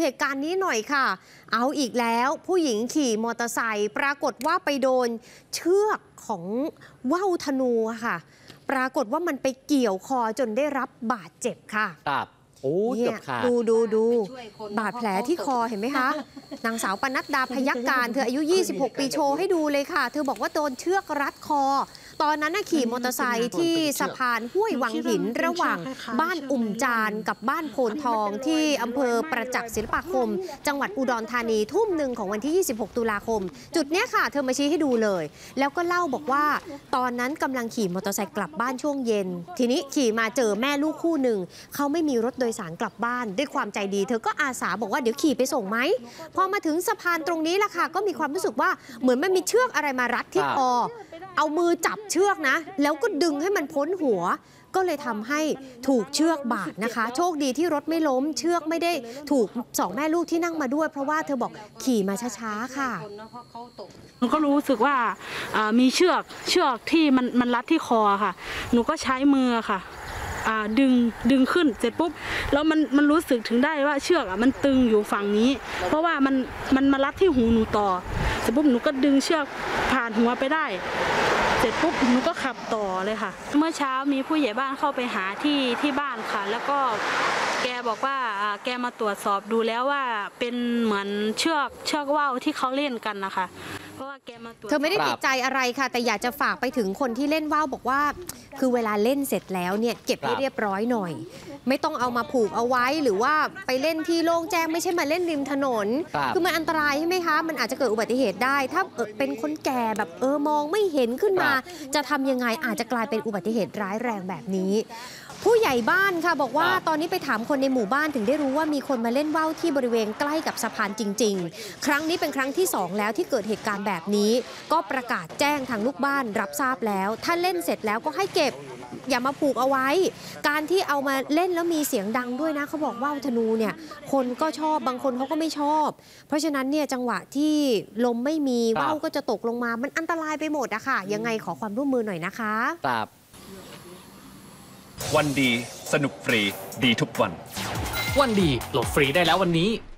เหตุการณ์นี้หน่อยค่ะเอาอีกแล้วผู้หญิงขี่มอเตอร์ไซค์ปรากฏว่าไปโดนเชือกของว่าวธนูค่ะปรากฏว่ามันไปเกี่ยวคอจนได้รับบาดเจ็บค่ะครับโอ้เกือบขาดดูบาดแผลที่คอเห็นไหมคะนางสาวปนัดดาพยัคการเธออายุ26 ปีโชว์ให้ดูเลยค่ะเธอบอกว่าโดนเชือกรัดคอตอนนั้นขี่มอเตอร์ไซค์ที่สะพานห้วยวังหินระหว่างบ้านอุ่มจานกับบ้านโพนทองที่อำเภอประจักษ์ศิลปาคมจังหวัดอุดรธานีทุ่มหนึ่งของวันที่26 ตุลาคมจุดนี้ค่ะเธอมาชี้ให้ดูเลยแล้วก็เล่าบอกว่าตอนนั้นกำลังขี่มอเตอร์ไซค์กลับบ้านช่วงเย็นทีนี้ขี่มาเจอแม่ลูกคู่หนึ่งเขาไม่มีรถโดยสารกลับบ้านด้วยความใจดีเธอก็อาสาบอกว่าเดี๋ยวขี่ไปส่งไหมพอมาถึงสะพานตรงนี้ล่ะค่ะก็มีความรู้สึกว่าเหมือนมันมีเชือกอะไรมารัดที่คอเอามือจับเชือกนะแล้วก็ดึงให้มันพ้นหัวก็เลยทำให้ถูกเชือกบาดนะคะโชคดีที่รถไม่ล้มเชือกไม่ได้ถูกสองแม่ลูกที่นั่งมาด้วยเพราะว่าเธอบอกขี่มาช้าๆค่ะหนูก็รู้สึกว่ามีเชือกที่มันรัดที่คอค่ะหนูก็ใช้มือค่ะดึงขึ้นเสร็จปุ๊บแล้วมันรู้สึกถึงได้ว่าเชือกมันตึงอยู่ฝั่งนี้เพราะว่ามันมารัดที่หูหนูต่อเสร็จปุ๊บหนูก็ดึงเชือกผ่านหัวไปได้เสร็จปุ๊บหนูก็ขับต่อเลยค่ะเมื่อเช้ามีผู้ใหญ่บ้านเข้าไปหาที่บ้านค่ะแล้วก็แกบอกว่าแกมาตรวจสอบดูแล้วว่าเป็นเหมือนเชือกว่าวที่เขาเล่นกันนะคะเพราะว่าแกมาตรวจเธอไม่ได้ติดใจอะไรค่ะแต่อยากจะฝากไปถึงคนที่เล่นว่าวบอกว่าคือเวลาเล่นเสร็จแล้วเนี่ยเก็บให้เรียบร้อยหน่อยไม่ต้องเอามาผูกเอาไว้หรือว่าไปเล่นที่โล่งแจ้งไม่ใช่มาเล่นริมถนนคือมันอันตรายใช่ไหมคะมันอาจจะเกิดอุบัติเหตุได้ถ้าเป็นคนแก่แบบมองไม่เห็นขึ้นมาจะทำยังไงอาจจะกลายเป็นอุบัติเหตุร้ายแรงแบบนี้ผู้ใหญ่บ้านค่ะบอกว่าตอนนี้ไปถามคนในหมู่บ้านถึงได้รู้ว่ามีคนมาเล่นว่าวที่บริเวณใกล้กับสะพานจริงๆครั้งนี้เป็นครั้งที่2แล้วที่เกิดเหตุการณ์แบบนี้ก็ประกาศแจ้งทางลูกบ้านรับทราบแล้วถ้าเล่นเสร็จแล้วก็ให้เก็บอย่ามาผูกเอาไว้การที่เอามาเล่นแล้วมีเสียงดังด้วยนะเขาบอกว่าวธนูเนี่ยคนก็ชอบบางคนเขาก็ไม่ชอบเพราะฉะนั้นเนี่ยจังหวะที่ลมไม่มีว่าวก็จะตกลงมามันอันตรายไปหมดอะค่ะยังไงขอความร่วมมือหน่อยนะคะวันดีสนุกฟรีดีทุกวันวันดีโหลดฟรีได้แล้ววันนี้